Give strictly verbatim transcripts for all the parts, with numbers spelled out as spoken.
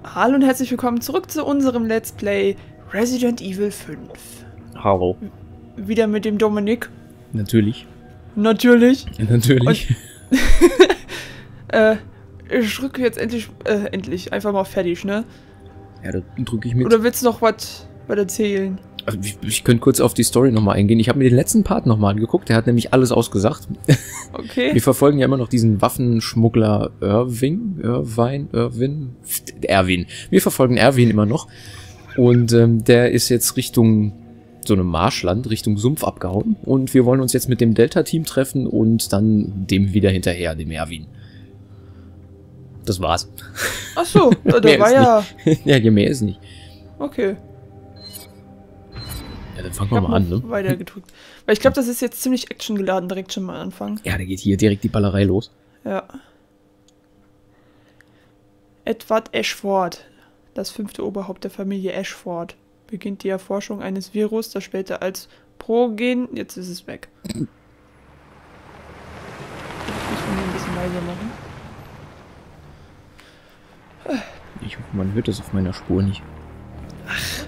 Hallo und herzlich willkommen zurück zu unserem Let's Play Resident Evil fünf. Hallo. Wieder mit dem Dominik. Natürlich. Natürlich. Natürlich. Und, äh, ich drücke jetzt endlich, äh, endlich, einfach mal fertig, ne? Ja, da drücke ich mit. Oder willst du noch was erzählen? Also ich, ich könnte kurz auf die Story nochmal eingehen. Ich habe mir den letzten Part nochmal angeguckt. Der hat nämlich alles ausgesagt. Okay. Wir verfolgen ja immer noch diesen Waffenschmuggler Irving, Irvine, Irwin, Erwin. Wir verfolgen Erwin immer noch. Und ähm, der ist jetzt Richtung so einem Marschland, Richtung Sumpf abgehauen. Und wir wollen uns jetzt mit dem Delta-Team treffen und dann dem wieder hinterher, dem Erwin. Das war's. Ach so, da war ja... Ja, je mehr ist nicht. Okay. Ja, dann fangen wir mal an, ne? Weiter gedrückt. Weil ich glaube, das ist jetzt ziemlich actiongeladen, direkt schon mal am Anfang. Ja, da geht hier direkt die Ballerei los. Ja. Edward Ashford, das fünfte Oberhaupt der Familie Ashford, beginnt die Erforschung eines Virus, das später als Progen... Jetzt ist es weg. Ich muss mir ein bisschen leiser machen. Ich hoffe, man hört das auf meiner Spur nicht. Ach.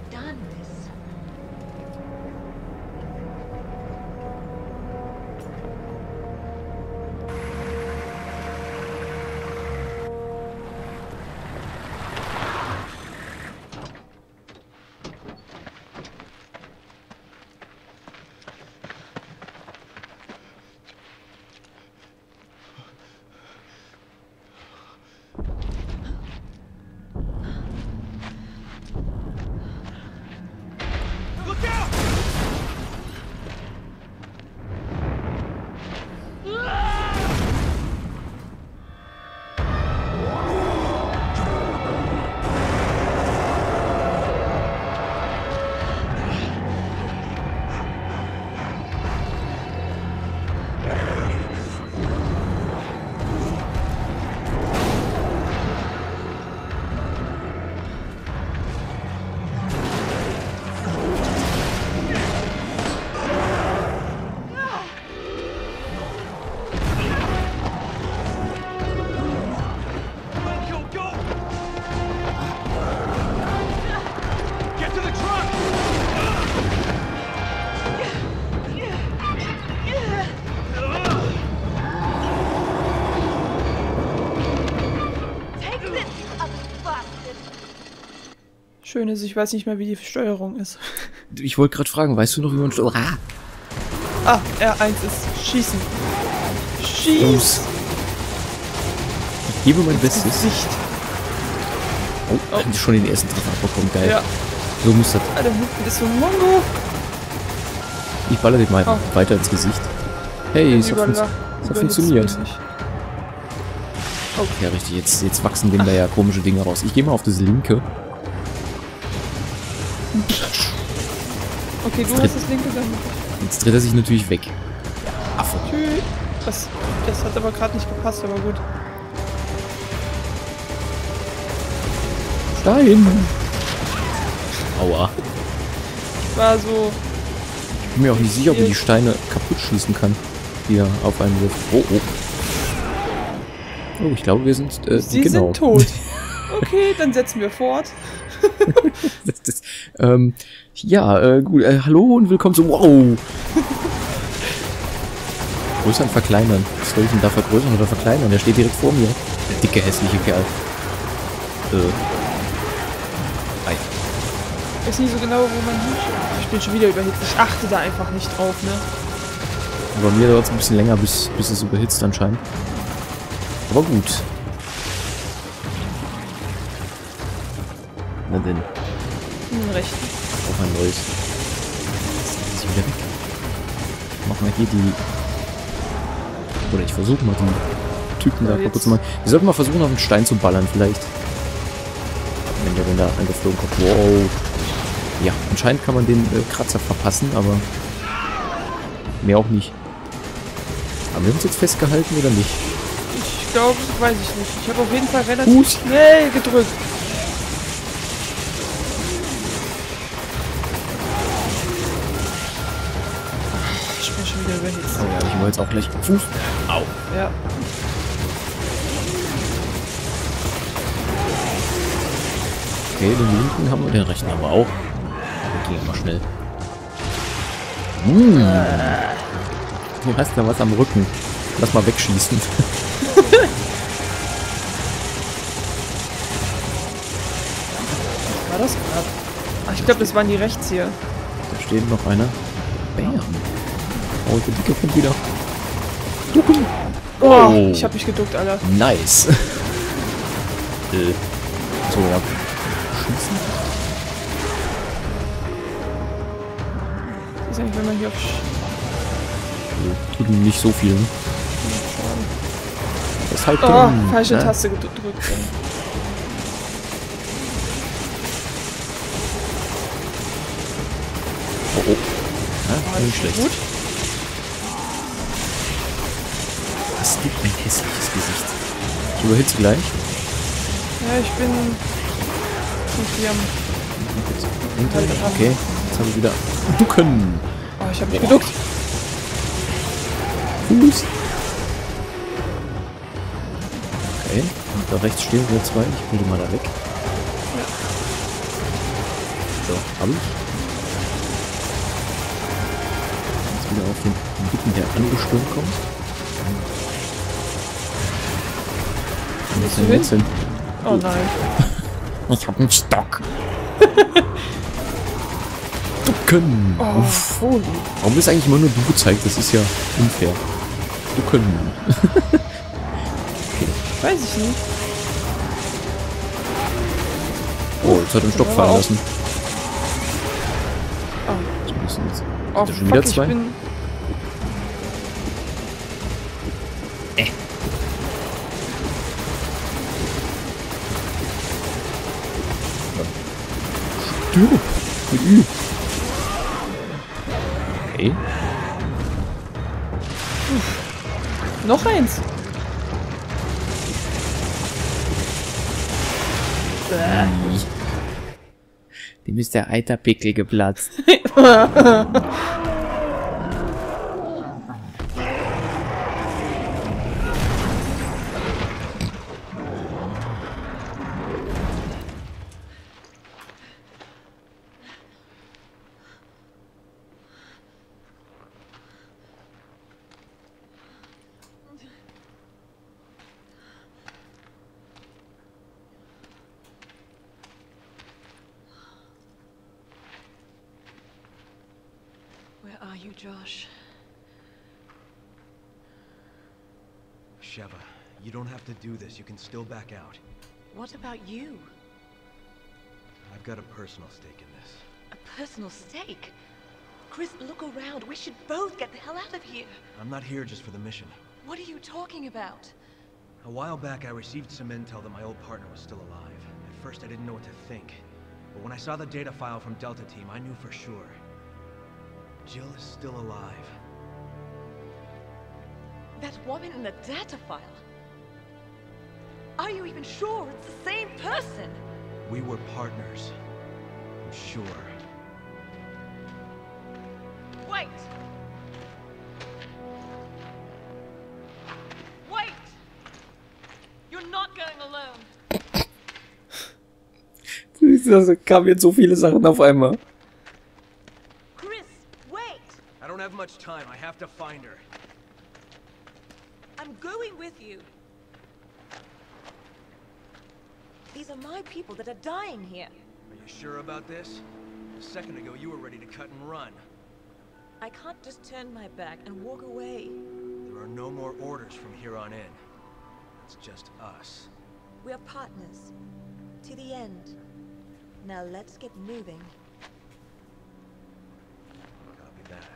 Schön ist, ich weiß nicht mehr, wie die Steuerung ist. Ich wollte gerade fragen, weißt du noch, wie man... Ah, ah R eins ist Schießen. Schieß! Ich gebe mein Bestes. Gesicht. Oh, oh. Haben die schon den ersten Treffer abbekommen, geil. Ja. So muss das... Alter, hinten ist so ein Mongo. Ich baller den mal oh. weiter ins Gesicht. Hey, es hat, fun hat funktioniert. Oh. Ja, richtig, jetzt, jetzt wachsen dem da ja komische Dinge raus. Ich gehe mal auf das linke. Okay, du hast das linke dann. Jetzt dreht er sich natürlich weg. Affe. Tschüss. Das, das hat aber gerade nicht gepasst, aber gut. Stein! Aua. War so... Ich bin mir auch nicht sicher, ob man die Steine kaputt schießen kann, die er auf einen wirft. Oh, oh. Oh, ich glaube, wir sind... Äh, Sie genau. sind tot. Okay, dann setzen wir fort. das, das, ähm, ja, äh, gut. Äh, hallo und willkommen zu... Wow! Größern, verkleinern. Was soll ich denn da vergrößern oder verkleinern? Der steht direkt vor mir. Der dicke, hässliche Kerl. Äh. Ei. Ich weiß nicht so genau, wo man hinschaut. Ich bin schon wieder überhitzt. Ich achte da einfach nicht drauf, ne? Bei mir dauert es ein bisschen länger, bis, bis es überhitzt anscheinend. Aber gut. Na denn. Den rechten. Auf ein neues. Jetzt ist wieder weg. Mach mal hier die... Oder ich versuche mal die Typen ja, da kaputt zu machen. Wir sollten mal versuchen, auf den Stein zu ballern vielleicht. Wenn der, wenn der angeflogen kommt. Wow. Ja, anscheinend kann man den äh, Kratzer verpassen, aber... Mehr auch nicht. Haben wir uns jetzt festgehalten oder nicht? Ich glaube, weiß ich nicht. Ich habe auf jeden Fall relativ Gut. schnell gedrückt. Ich bin schon wieder überhitzt. Oh ja, ich wollte jetzt auch gleich Fuß. Au. Ja. Okay, den linken haben wir, den rechten haben wir auch. Ging immer schnell. Mmh. Du hast ja was am Rücken. Lass mal wegschießen. Was war das gerade? Ach, ich glaube, das waren die rechts hier. Da steht noch einer. Bam. Oh, der Dicke kommt wieder. Ducken. Oh, Oh. ich hab mich geduckt, Alter. Nice. äh. So, ja. Schießen. Was ist eigentlich, wenn man hier auf... Sch Also, tut nicht so viel. Ne? Das ist halt Oh, dumm, falsche ne? Taste gedrückt. Oh, oh. Ja, Oh, nicht schlecht. gut. Hast du ein hässliches Gesicht? Ich überhitze gleich. Ja, ich bin... irgendwie am... Okay, jetzt haben wir wieder Ducken. Oh, ich hab mich geduckt. Fuß. Okay, und da rechts stehen wir zwei. Ich hole die mal da weg. Ja. So, hab ich. Jetzt wieder auf den Dicken, der angestürmt kommt. Wo ist denn jetzt hin? Oh nein. Ich hab einen Stock. Ducken. Oh, Uff. holy. Warum ist eigentlich immer nur du gezeigt? Das ist ja unfair. Ducken. Weiß ich nicht. Oh, jetzt hat er den Stock fallen lassen. Oh, So müssen jetzt. oh Hat er schon fuck, wieder ich zwei? bin... Äh. Stirb. Mit Ü. Okay. Noch eins. Bäh. Dem ist der Eiterpickel geplatzt. Where are you, Josh? Sheva, you don't have to do this. You can still back out. What about you? I've got a personal stake in this. A personal stake? Chris, look around. We should both get the hell out of here. I'm not here just for the mission. What are you talking about? A while back, I received some intel that my old partner was still alive. At first, I didn't know what to think. But when I saw the data file from Delta Team, I knew for sure. Jill is still alive. That woman in the data file? Are you even sure it's the same person? We were partners. I'm sure. Wait! Wait! You're not going alone. Da kamen jetzt so viele Sachen auf einmal. Chris, wait! I don't have much time. I have to find her. I'm going with you. These are my people that are dying here. Are you sure about this? A second ago, you were ready to cut and run. I can't just turn my back and walk away. There are no more orders from here on in. It's just us. We're partners. To the end. Now let's get moving. Copy that.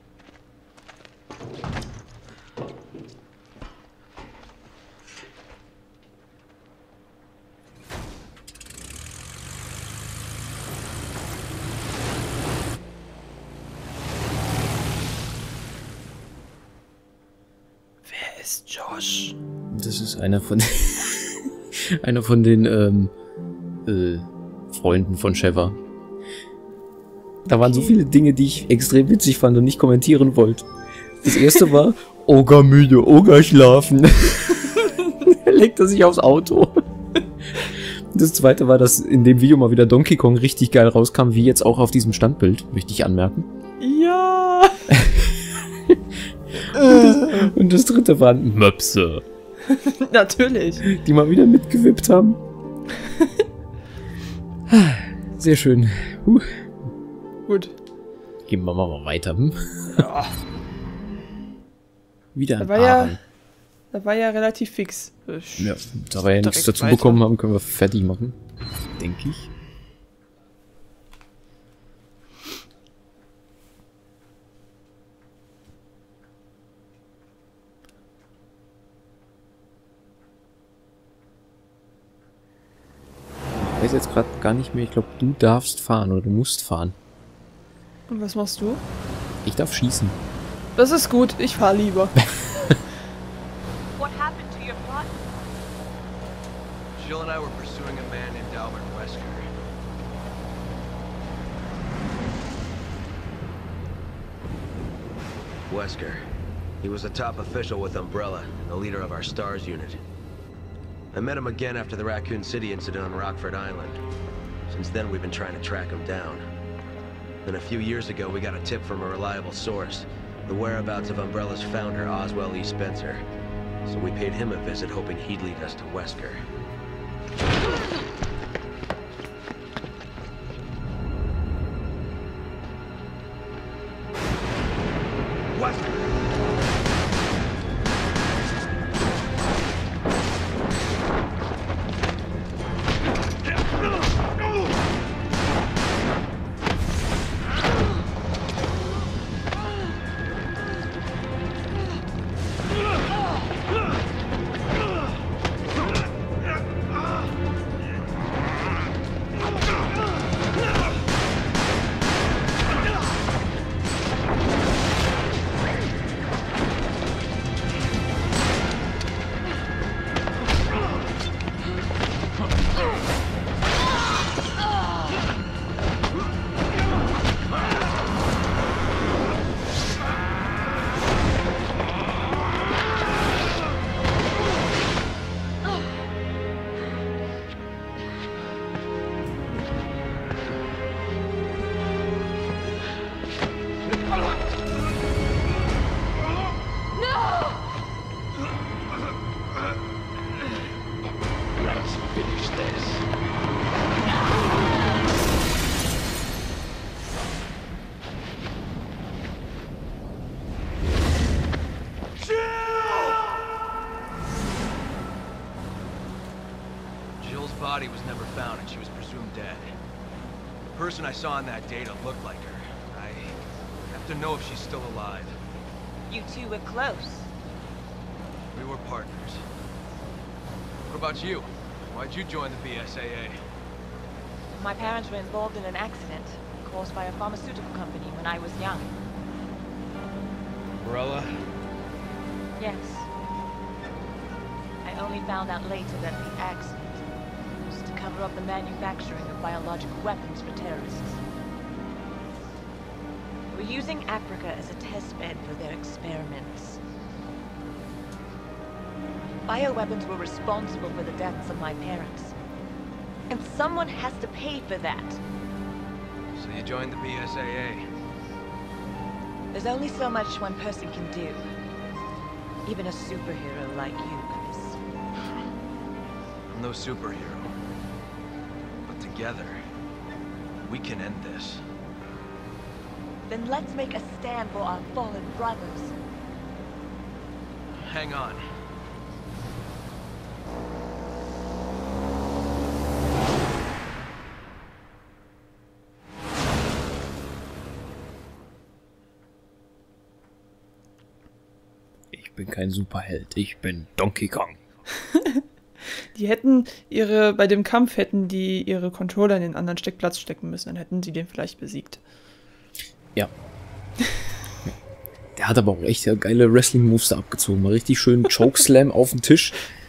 Wer ist Josh? Das ist einer von einer von den ähm, äh, Freunden von Sheva. Da waren so viele Dinge, die ich extrem witzig fand und nicht kommentieren wollte. Das erste war, Oga müde, Oga schlafen. Legt er sich aufs Auto. Das zweite war, dass in dem Video mal wieder Donkey Kong richtig geil rauskam, wie jetzt auch auf diesem Standbild, möchte ich anmerken. Ja! und, das, und das dritte waren Möpse. Natürlich. Die mal wieder mitgewippt haben. Sehr schön. Huh. Gut. Gehen wir mal weiter. Hm? Ja. Wieder ein Da war paar. ja, da war ja relativ fix. Ich Ja, da wir ja nichts direkt dazu weiter. bekommen haben, können wir fertig machen. Denke ich. Ich weiß jetzt gerade gar nicht mehr. Ich glaube, du darfst fahren oder du musst fahren. Und was machst du? Ich darf schießen. Das ist gut, ich fahr lieber. What happened to your plot? Jill and I were pursuing a man named Albert Wesker. Wesker. He was a top official with Umbrella, and the leader of our STARS unit. I met him again after the Raccoon City incident on Rockford Island. Since then, we've been trying to track him down. Then a few years ago, we got a tip from a reliable source. The whereabouts of Umbrella's founder, Oswell E. Spencer. So we paid him a visit, hoping he'd lead us to Wesker. Wesker! Body was never found and she was presumed dead. The person I saw in that data looked like her. I have to know if she's still alive. You two were close. We were partners. What about you? Why'd you join the B S A A? My parents were involved in an accident caused by a pharmaceutical company when I was young. Umbrella? Yes. I only found out later that the accident was to cover up the manufacturing of biological weapons for terrorists. They were using Africa as a test bed for their experiments. Bioweapons were responsible for the deaths of my parents. And someone has to pay for that. So you joined the B S A A? There's only so much one person can do. Even a superhero like you, Chris. I'm no superhero. But together, we can end this. Then let's make a stand for our fallen brothers. Hang on. Ich bin kein Superheld, ich bin Donkey Kong. Die hätten ihre, bei dem Kampf hätten die ihre Controller in den anderen Steckplatz stecken müssen, dann hätten sie den vielleicht besiegt. Ja. Der hat aber auch echt ja, geile Wrestling-Moves da abgezogen. Mal richtig schön Chokeslam auf den Tisch.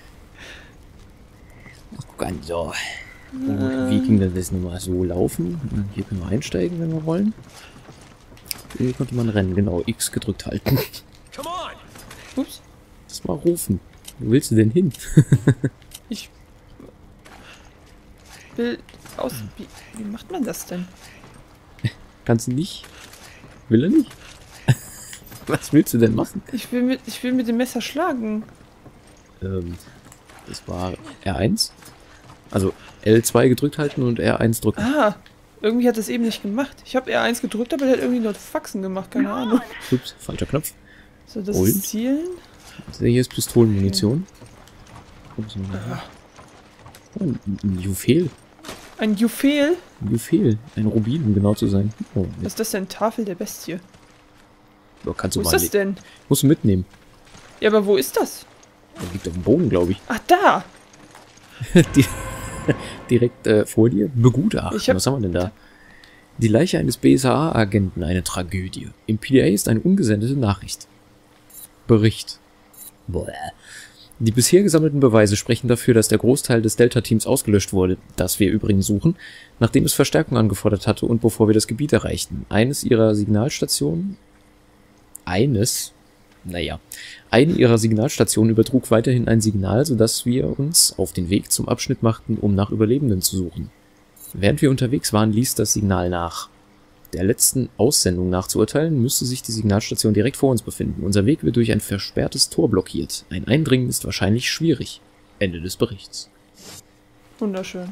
Guck an, so. Und wie ging das nochmal so laufen? Hier können wir einsteigen, wenn wir wollen. Hier konnte man rennen, genau. X gedrückt halten. Come on! Ups. Lass mal rufen. Wo willst du denn hin? Ich... will aus... Wie, wie macht man das denn? Kannst du nicht? Will er nicht? Was willst du denn machen? Ich will mit, ich will mit dem Messer schlagen. Ähm, das war R eins. Also L zwei gedrückt halten und R eins drücken. Ah, irgendwie hat das eben nicht gemacht. Ich habe R eins gedrückt, aber der hat irgendwie nur Faxen gemacht, keine Ahnung. Ups, falscher Knopf. So, das Und? ist Zielen. Hier ist Pistolenmunition. Okay. Oh, ein, ein Juwel. Ein Juwel? Ein Juwel. Ein Rubin, um genau zu sein. Oh, Was ist das denn? Tafel der Bestie. ja, kannst du Wo ist mal das denn? Musst du mitnehmen. Ja, aber wo ist das? Der liegt auf dem Boden, glaube ich. Ach, da! Die, direkt äh, vor dir. Begutachten. Ich hab- Was haben wir denn da? Die Leiche eines B S A A-Agenten, eine Tragödie. Im P D A ist eine ungesendete Nachricht. Bericht. Boah. Die bisher gesammelten Beweise sprechen dafür, dass der Großteil des Delta-Teams ausgelöscht wurde, das wir übrigens suchen, nachdem es Verstärkung angefordert hatte und bevor wir das Gebiet erreichten. Eines ihrer Signalstationen... Eines... Naja. Eine ihrer Signalstationen übertrug weiterhin ein Signal, sodass wir uns auf den Weg zum Abschnitt machten, um nach Überlebenden zu suchen. Während wir unterwegs waren, ließ das Signal nach. Der letzten Aussendung nach zu urteilen, müsste sich die Signalstation direkt vor uns befinden. Unser Weg wird durch ein versperrtes Tor blockiert. Ein Eindringen ist wahrscheinlich schwierig. Ende des Berichts. Wunderschön.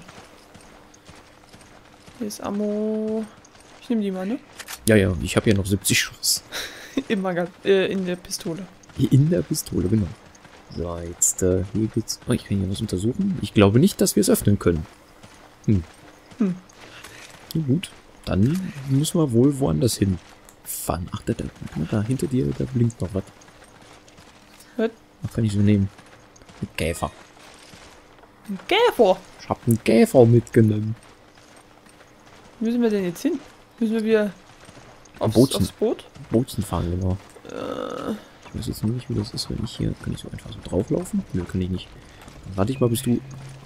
Hier ist Ammo. Ich nehme die mal, ne? Ja, ja, ich habe hier noch siebzig Schuss. Im Maga äh, in der Pistole. In der Pistole, genau. So, jetzt, äh, hier geht's... Oh, ich kann hier was untersuchen. Ich glaube nicht, dass wir es öffnen können. Hm. Hm. Na gut, dann müssen wir wohl woanders hin fahren. Ach, da, da, da hinter dir, da blinkt noch was. Was? Was kann ich so nehmen? Ein Käfer. Ein Käfer! Ich hab einen Käfer mitgenommen. Wo müssen wir denn jetzt hin? Müssen wir wieder aufs, Bootchen. aufs Boot? Bootsen fahren, genau. Äh, Ich weiß jetzt nur nicht, wie das ist, wenn ich hier... Kann ich so einfach so drauflaufen? Nö, kann ich nicht. Dann warte ich mal, bis du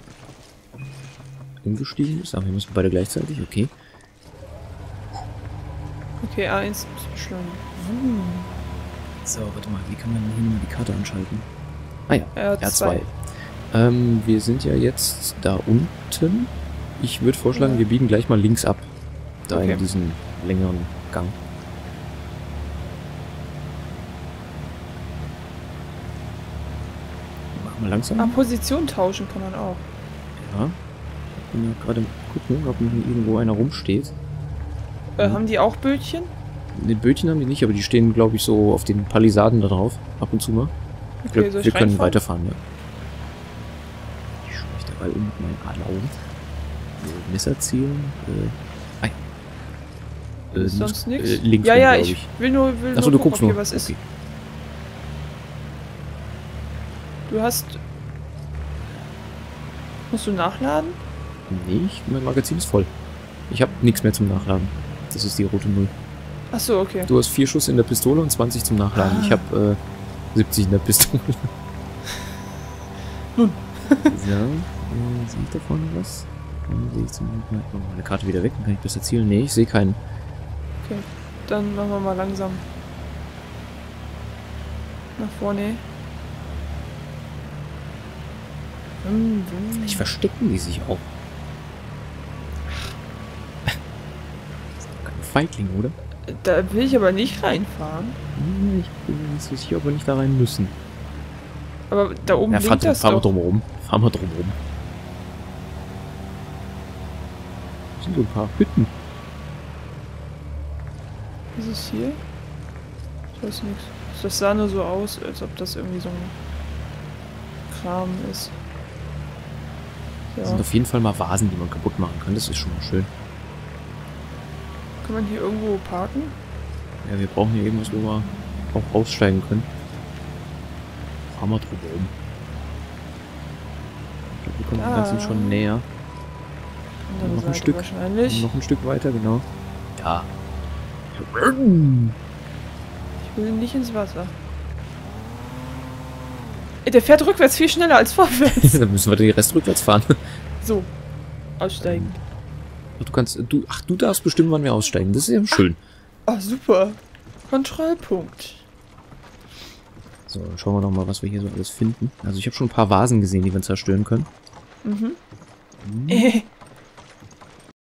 umgestiegen bist. Aber wir müssen beide gleichzeitig, okay. okay, A eins muss beschleunigen. Hm. So, warte mal, wie kann man hier mal die Karte anschalten? Ah ja, R R zwei. zwei. Ähm, wir sind ja jetzt da unten. Ich würde vorschlagen, Ja. wir biegen gleich mal links ab. Da Okay. in diesen längeren Gang. Machen wir langsam. Ah, Position tauschen kann man auch. Ja. Ich bin ja gerade gucken, ob hier irgendwo einer rumsteht. Äh, Mhm. haben die auch Bötchen? Ne, Bötchen haben die nicht, aber die stehen, glaube ich, so auf den Palisaden da drauf. Ab und zu mal. Ich Okay, glaub, soll ich wir können reinfahren? weiterfahren, ja. Ich schaue mich dabei um mit meinen Alarm. So, Messer zielen. Äh, ah ja. Äh, Ist sonst muss- nichts? Äh, links ja, rum, ja, glaub ich ich. will nur, will Achso, nur du gucken, guckst ob nur. hier was ist. Okay. Du hast... Musst du nachladen? Nee, ich, mein Magazin ist voll. Ich habe nichts mehr zum Nachladen. Das ist die rote Null. Achso, okay. Du hast vier Schuss in der Pistole und zwanzig zum Nachladen. Ah. Ich habe äh, siebzig in der Pistole. Nun. So, äh, sehe ich da vorne was? Dann sehe ich zum Mal meine Karte wieder weg, dann kann ich besser zielen. Nee, ich sehe keinen. Okay, dann machen wir mal langsam. Nach vorne. Hm, hm. Vielleicht verstecken die sich auch. Das ist doch kein Feigling, oder? Da will ich aber nicht reinfahren. Hm, Ich bin mir nicht so sicher, ob wir nicht da rein müssen. Aber da oben Ja, fahr, blinkt das fahr mal doch. drumherum. Fahr mal drumherum. Das sind so ein paar Hütten. Was ist hier? Ich weiß nichts. Das sah nur so aus, als ob das irgendwie so ein Kram ist. Das Ja. sind auf jeden Fall mal Vasen, die man kaputt machen kann. Das ist schon mal schön. Kann man hier irgendwo parken? Ja, wir brauchen hier irgendwas, wo wir auch aussteigen können. Fahr mal drumherum. Ich glaube, wir kommen dem Da. Ganzen schon näher. Andere Noch ein Seite Stück. wahrscheinlich. Noch ein Stück weiter, genau. Ja. Ich will nicht ins Wasser. Ey, der fährt rückwärts viel schneller als vorwärts. Dann müssen wir den Rest rückwärts fahren. So. Aussteigen. Ach, du kannst, du, ach, du darfst bestimmen, wann wir aussteigen. Das ist ja schön. Ah, super. Kontrollpunkt. So, dann schauen wir noch mal, was wir hier so alles finden. Also ich habe schon ein paar Vasen gesehen, die wir zerstören können. Mhm. Hm. Äh,